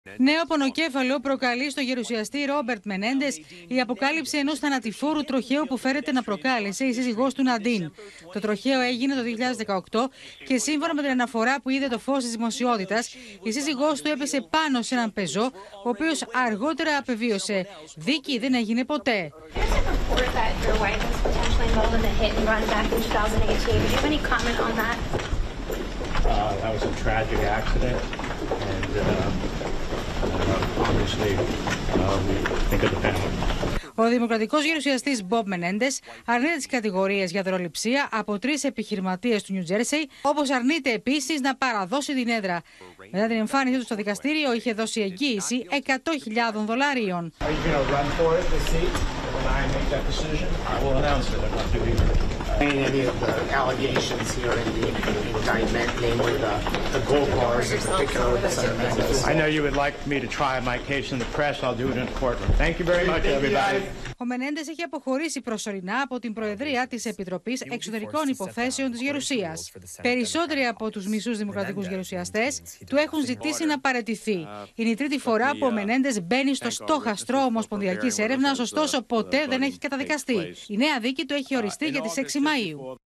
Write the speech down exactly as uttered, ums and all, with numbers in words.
Νέο πονοκέφαλο προκαλεί στο γερουσιαστή Ρόμπερτ Μενέντες η αποκάλυψη ενός θανατηφόρου τροχαίου που φέρεται να προκάλεσε η σύζυγός του Ναντίν. Το τροχαίο έγινε το δύο χιλιάδες δεκαοκτώ και σύμφωνα με την αναφορά που είδε το φως της δημοσιότητας, η σύζυγός του έπεσε πάνω σε έναν πεζό, ο οποίος αργότερα απεβίωσε. Δίκη δεν έγινε ποτέ. Uh, that was a tragic accident, and uh, obviously uh, we think of the family. Ο δημοκρατικός γερουσιαστής Μπομπ Μενέντες αρνείται τις κατηγορίες για δωροληψία από τρεις επιχειρηματίες του Νιου Τζέρσεϊ, όπως αρνείται επίσης να παραδώσει την έδρα. Μετά την εμφάνισή του στο δικαστήριο, είχε δώσει εγγύηση εκατό χιλιάδων δολαρίων. Any of the allegations here in the indictment, namely the, the gold bars in particular with Senator Menendez. I know you would like me to try my case in the press. I'll do it in the courtroom. Thank you very much, everybody. Ο Μενέντες έχει αποχωρήσει προσωρινά από την Προεδρία της Επιτροπής Εξωτερικών Υποθέσεων της Γερουσίας. Περισσότεροι από τους μισούς δημοκρατικούς γερουσιαστές του έχουν ζητήσει να παραιτηθεί. Είναι η τρίτη φορά που ο Μενέντες μπαίνει στο στόχαστρο ομοσπονδιακής έρευνας, ωστόσο ποτέ δεν έχει καταδικαστεί. Η νέα δίκη του έχει οριστεί για τις έξι Μαΐου.